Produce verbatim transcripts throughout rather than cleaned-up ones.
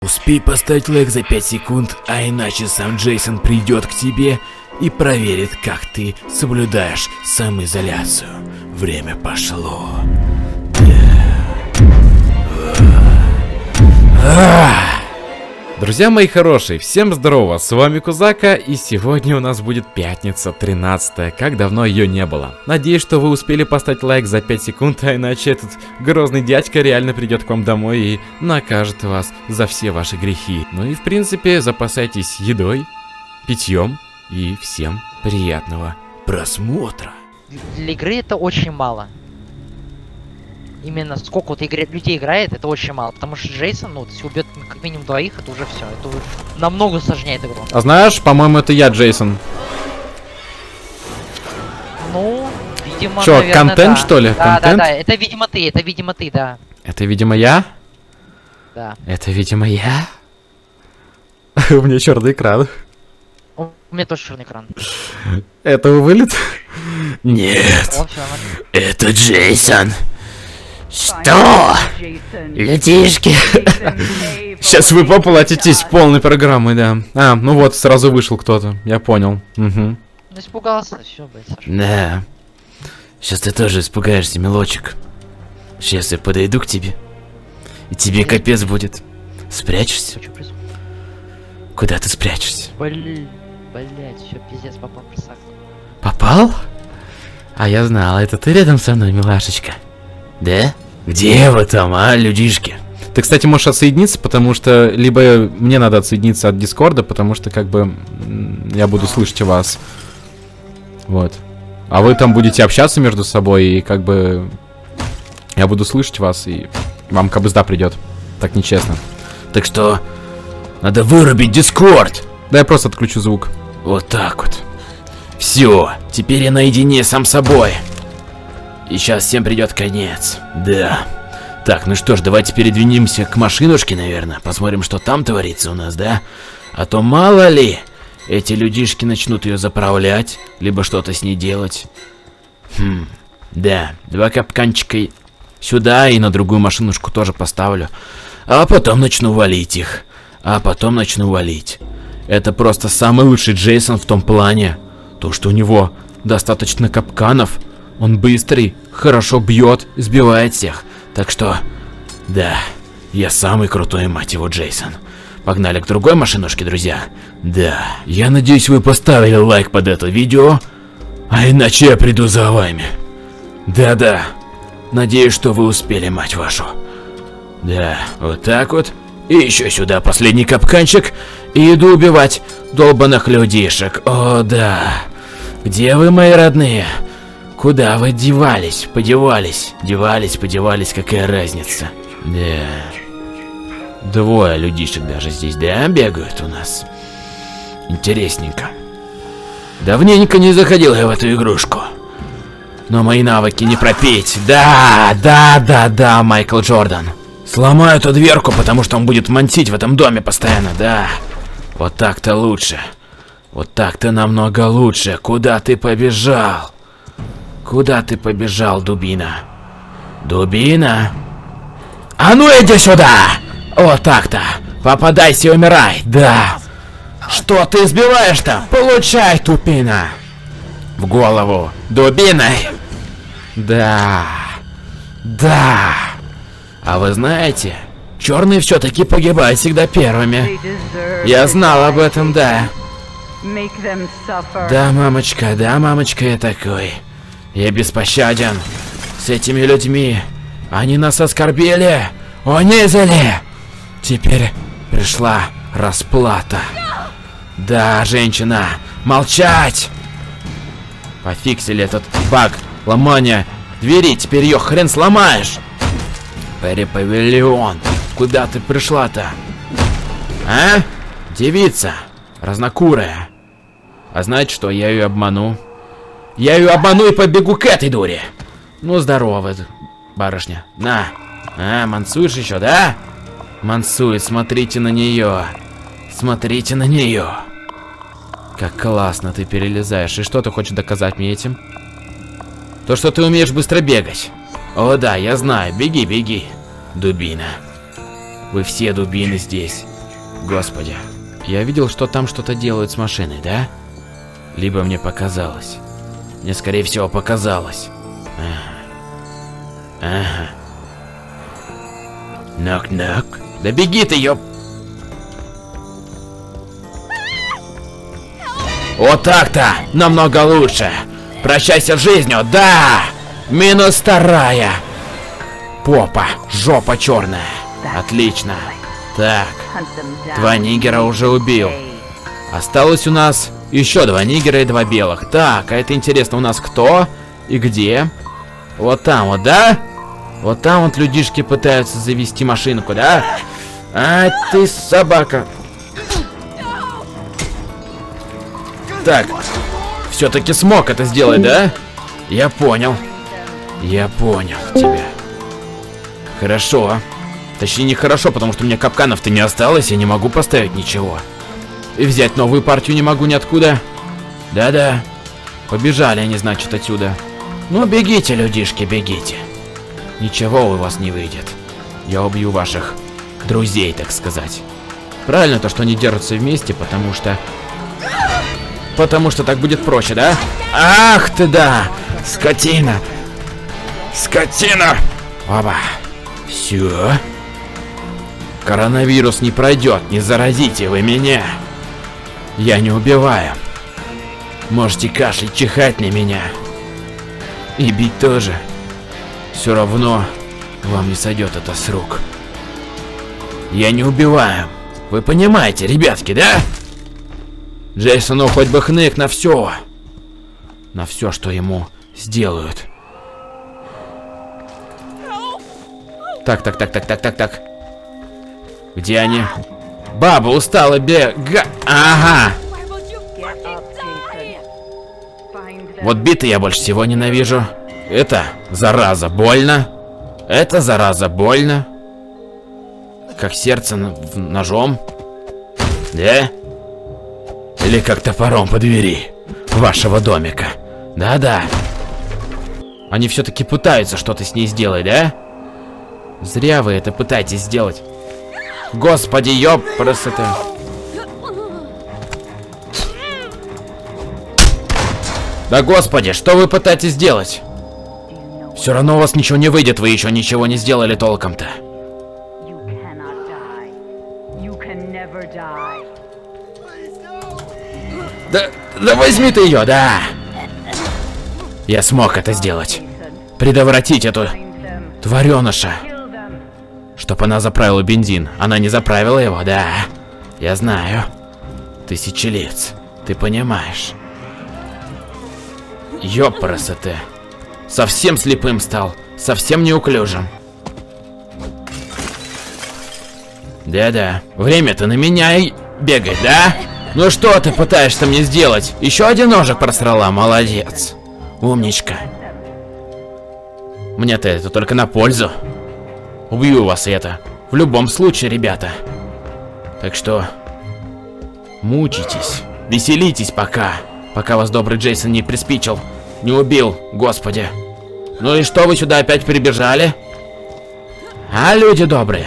Успей поставить лайк за пять секунд, а иначе сам Джейсон придет к тебе и проверит, как ты соблюдаешь самоизоляцию. Время пошло. Друзья мои хорошие, всем здорово, с вами Кузака, и сегодня у нас будет пятница тринадцатая, как давно ее не было. Надеюсь, что вы успели поставить лайк за пять секунд, а иначе этот грозный дядька реально придет к вам домой и накажет вас за все ваши грехи. Ну и в принципе запасайтесь едой, питьем и всем приятного просмотра. Для игры это очень мало. Именно сколько вот игр... людей играет, это очень мало. Потому что Джейсон, ну, если убьет как минимум двоих, это уже все. Это уже намного усложняет игру. А знаешь, по-моему, это я, Джейсон. Ну, видимо, Чё, наверное, контент, да. что ли? Да, Контент? да, да, это, видимо, ты, это, видимо, ты, да. Это, видимо, я? Да. Это, видимо, я? У меня черный экран. У меня тоже черный экран. Это вылет? Нет, О, всё нормально. это Джейсон. Что? Людишки. Сейчас вы поплатитесь полной программой, да. А, ну вот, сразу вышел кто-то. Я понял. Угу. Ну, испугался, все, блядь, Саша. Да. Сейчас ты тоже испугаешься, милочек. Сейчас я подойду к тебе. И тебе капец будет. Спрячешься? Чё происходит? Куда ты спрячешься? Блин, блядь, все, пиздец, попал в просак. Попал? А я знал, это ты рядом со мной, милашечка. Да? Где вы там, а, людишки? Ты, кстати, можешь отсоединиться, потому что либо мне надо отсоединиться от Дискорда, потому что как бы м, я буду слышать вас. Вот. А вы там будете общаться между собой, и как бы я буду слышать вас, и вам кабызда придет. Так нечестно. Так что надо вырубить Дискорд. Да я просто отключу звук. Вот так вот. Все, теперь я наедине сам собой. И сейчас всем придет конец. Да. Так, ну что ж, давайте передвинемся к машинушке, наверное. Посмотрим, что там творится у нас, да? А то мало ли, эти людишки начнут ее заправлять, либо что-то с ней делать. Хм, да, два капканчика сюда и на другую машинушку тоже поставлю. А потом начну валить их. А потом начну валить. Это просто самый лучший Джейсон в том плане, то что у него достаточно капканов. Он быстрый, хорошо бьет, сбивает всех. Так что, да, я самый крутой, мать его, Джейсон. Погнали к другой машинушке, друзья. Да, я надеюсь, вы поставили лайк под это видео. А иначе я приду за вами. Да-да, надеюсь, что вы успели, мать вашу. Да, вот так вот. И еще сюда последний капканчик. И иду убивать долбаных людишек. О, да. Где вы, мои родные? Куда вы девались? Подевались. Девались, подевались, какая разница. Да. Двое людишек даже здесь, да, бегают у нас. Интересненько. Давненько не заходил я в эту игрушку. Но мои навыки не пропеть. Да, да, да, да, Майкл Джордан. Сломаю эту дверку, потому что он будет мансить в этом доме постоянно, да. Вот так-то лучше. Вот так-то намного лучше. Куда ты побежал? Куда ты побежал, дубина? Дубина? А ну иди сюда! Вот так-то. Попадайся и умирай, да. Что ты избиваешь-то? Получай, тупина. В голову. Дубиной. Да. Да. А вы знаете, черные все-таки погибают всегда первыми. Я знал об этом, да. Да, мамочка, да, мамочка, я такой. Я беспощаден. С этими людьми. Они нас оскорбили. Унизили. Теперь пришла расплата. Да, женщина. Молчать. Пофиксили этот баг. Ломания двери. Теперь ее хрен сломаешь. Перри Павильон. Куда ты пришла-то? А? Девица. Разнокурая. А знаете что, я ее обману. Я ее обману и побегу к этой дуре. Ну, здорово, барышня. На. А, мансуешь еще, да? Мансует, смотрите на нее. Смотрите на нее. Как классно ты перелезаешь. И что ты хочешь доказать мне этим? То, что ты умеешь быстро бегать. О да, я знаю. Беги, беги. Дубина. Вы все дубины здесь. Господи, я видел, что там что-то делают с машиной, да? Либо мне показалось. Мне, скорее всего, показалось. Ага. Ага. Нок-нок. Да беги ты, ёп! Вот так-то! Намного лучше! Прощайся с жизнью, да! Минус вторая! Попа, жопа черная. Отлично. Так, два нигера уже убил. Осталось у нас еще два нигера и два белых. Так, а это интересно, у нас кто и где? Вот там вот, да? Вот там вот людишки пытаются завести машинку, да? А ты собака. Так, все-таки смог это сделать, да? Я понял. Я понял тебя. Хорошо. Точнее, нехорошо, потому что у меня капканов-то не осталось, я не могу поставить ничего. И взять новую партию не могу ниоткуда. Да-да. Побежали они, значит, отсюда. Ну, бегите, людишки, бегите. Ничего у вас не выйдет. Я убью ваших друзей, так сказать. Правильно то, что они держатся вместе, потому что... Потому что так будет проще, да? Ах ты да! Скотина! Скотина! Оба! Все. Коронавирус не пройдет, не заразите вы меня. Я не убиваю. Можете кашлять, чихать на меня. И бить тоже. Все равно вам не сойдет это с рук. Я не убиваю. Вы понимаете, ребятки, да? Джейсону хоть бы хнык на все. На все, что ему сделают. Так, так, так, так, так, так, так. Где они? Баба устала бега. Ага. Вот биты я больше всего ненавижу. Это зараза больно. Это зараза больно. Как сердце ножом. Да? Или как топором по двери вашего домика. Да-да. Они все-таки пытаются что-то с ней сделать, да? Зря вы это пытаетесь сделать. Господи, ёп, просто это... Да господи, что вы пытаетесь сделать? Все равно у вас ничего не выйдет, вы еще ничего не сделали толком-то. Да, да возьми ты ее, да! Я смог это сделать. Предотвратить эту твареныша. Чтоб она заправила бензин. Она не заправила его, да. Я знаю. Тысячелиц. Ты понимаешь. Ёпрасы ты. Совсем слепым стал. Совсем неуклюжим. Да-да. Время-то на меня и бегает, да? Ну что ты пытаешься мне сделать? Еще один ножик просрала. Молодец. Умничка. Мне-то это только на пользу. Убью вас это. В любом случае, ребята. Так что... Мучитесь. Веселитесь пока. Пока вас добрый Джейсон не приспичил. Не убил, господи. Ну и что вы сюда опять прибежали? А, люди добрые?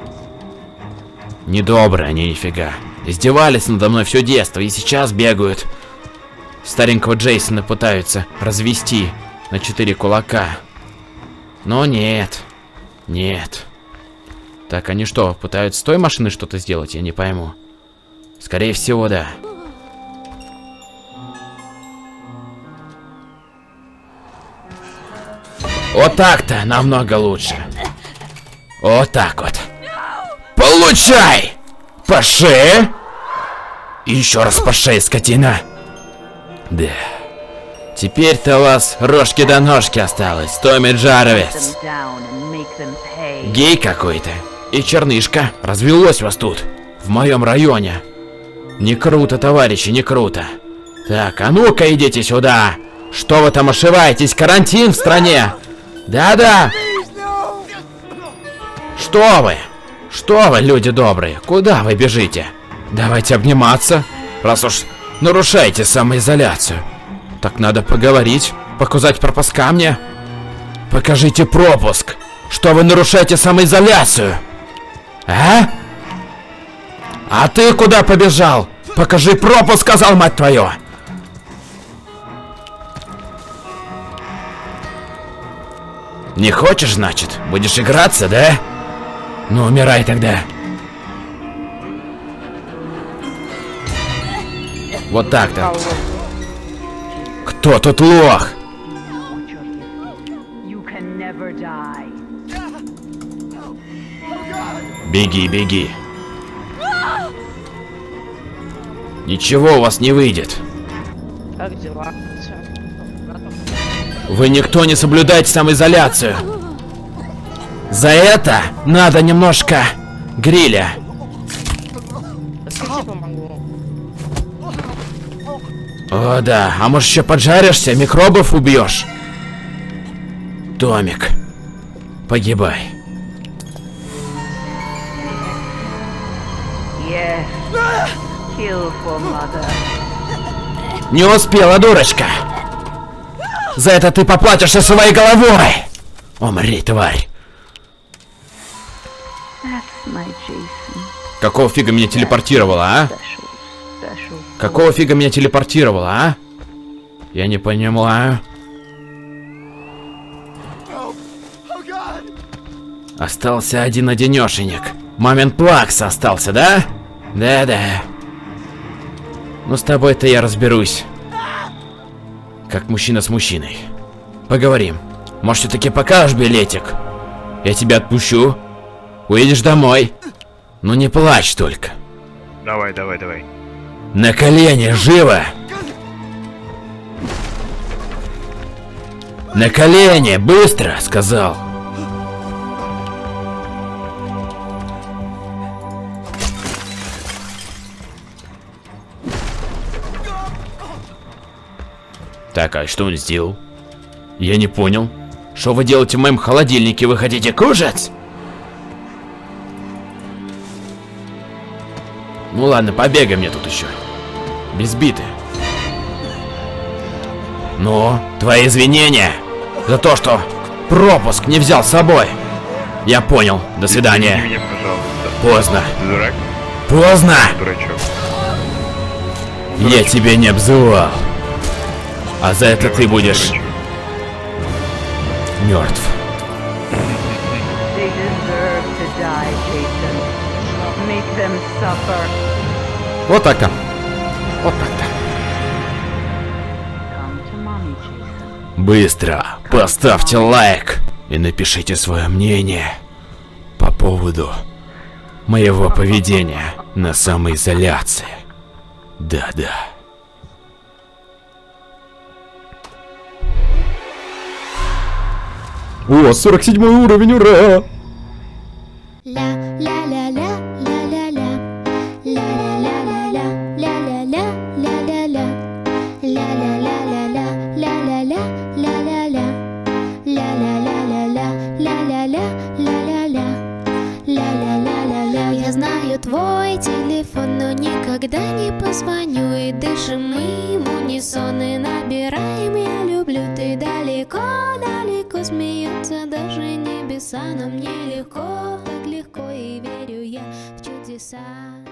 Недобрые они, нифига. Издевались надо мной все детство и сейчас бегают. Старенького Джейсона пытаются развести на четыре кулака. Но нет. Нет. Так, они что, пытаются с той машины что-то сделать? Я не пойму. Скорее всего, да. Вот так-то намного лучше. Вот так вот. Получай! По шее! И еще раз по шее, скотина. Да. Теперь-то у вас рожки до ножки осталось, Томми Джарвис. Гей какой-то. И чернышка. Развелось вас тут. В моем районе. Не круто, товарищи, не круто. Так, а ну-ка идите сюда. Что вы там ошиваетесь? Карантин в стране. Да-да. Что вы? Что вы, люди добрые? Куда вы бежите? Давайте обниматься. Раз уж нарушаете самоизоляцию. Так надо поговорить. Показать пропуска мне. Покажите пропуск. Что вы нарушаете самоизоляцию? А? А ты куда побежал? Покажи пропуск, сказал, мать твою! Не хочешь, значит? Будешь играться, да? Ну, умирай тогда. Вот так-то. Кто тут лох? Беги, беги. Ничего у вас не выйдет. Как дела? Вы никто не соблюдаете самоизоляцию. За это надо немножко гриля. О, да. А может еще поджаришься, микробов убьешь? Томик, погибай. Yes. Kill for mother. Не успела, дурочка. За это ты поплатишься своей головой. Умри, тварь. That's my Jason. Какого фига меня телепортировало, а? Special, special. Какого фига меня телепортировало, а? Я не понимаю. Остался один-одинешенек. Мамин плакс остался, да? Да-да. Ну с тобой-то я разберусь. Как мужчина с мужчиной. Поговорим. Может, все-таки покажешь билетик? Я тебя отпущу. Уедешь домой. Ну не плачь только. Давай, давай, давай. На колени, живо! На колени, быстро, сказал. Так, а что он сделал? Я не понял. Что вы делаете в моем холодильнике? Вы хотите кушать? Ну ладно, побегай мне тут еще. Без биты. Ну, твои извинения за то, что пропуск не взял с собой. Я понял. До свидания. Извини меня, пожалуйста. Поздно. Ты дурак? Поздно. Дурачок. Я тебя не обзывал. А за это ты будешь мертв. They deserve to die, Jason. Make them suffer. Вот так-то. Вот так-то. Come to mommy, Jason. Быстро поставьте лайк и напишите свое мнение по поводу моего поведения на самоизоляции. Да-да. О, сорок седьмой уровень, ура! Я знаю твой телефон, но никогда не позвоню. И дышим мы в унисон и набираем «Я люблю». Ты далеко, далеко, смеются даже небеса. Но мне легко, так легко, и верю я в чудеса.